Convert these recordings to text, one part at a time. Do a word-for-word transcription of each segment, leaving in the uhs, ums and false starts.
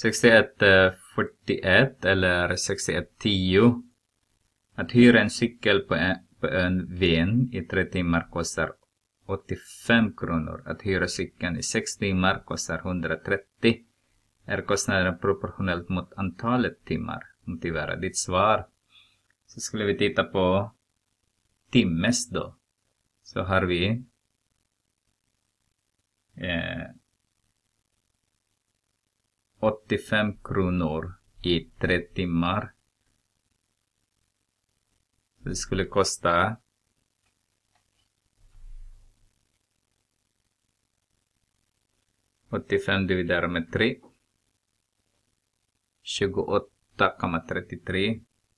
sextioett fyrtioett eller sextioett tio. Att hyra en cykel på en, på en Ven i tre timmar kostar åttiofem kronor. Att hyra cykeln i sex timmar kostar etthundratrettio. Är kostnaden proportionellt mot antalet timmar? Motivera ditt svar. Så skulle vi titta på timmes då. Så har vi eh, åttiofem kronor i tre timmar. Så det skulle kosta åttiofem dividerat med tre. tjugoåtta komma trettiotre.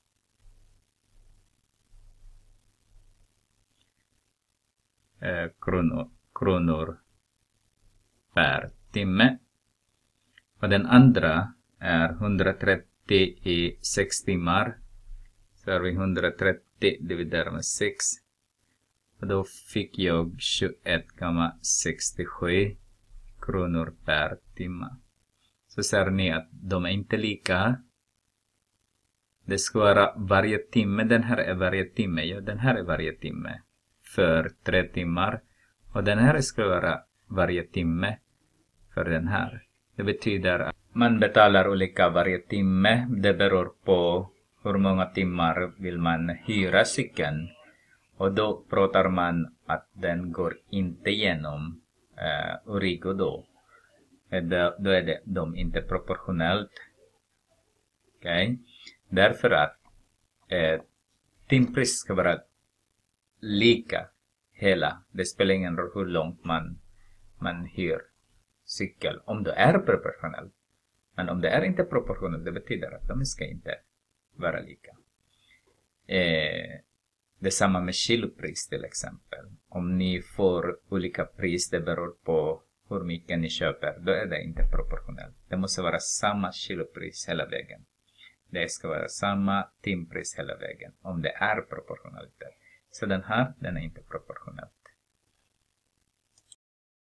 Eh, kronor, kronor per timme. Och den andra är etthundratrettio i sex timmar. Så har vi etthundratrettio dividerat med sex. Och då fick jag tjugoett komma sextiosju kronor per timme. Så ser ni att de är inte lika. Det ska vara varje timme. Den här är varje timme. Ja, den här är varje timme. För tre timmar. Och den här ska vara varje timme för den här. Det betyder att man betalar olika varje timme. Det beror på hur många timmar vill man hyra cykeln. Och då pratar man att den går inte igenom eh, Origo då. Då är det de inte proportionellt. Okej. Okay. Därför att eh, timpris ska vara lika hela. Det spelar ingen roll hur långt man, man hyr cykel. Om det är proportionellt. Men om det är inte proportionellt, det betyder att de ska inte vara lika. Eh, det är samma med kilopris till exempel. Om ni får olika pris, det beror på hur mycket ni köper, då är det inte proportionellt. Det måste vara samma kilopris hela vägen. Det ska vara samma timpris hela vägen. Om det är proportionellt. Så den här, den är inte proportionell.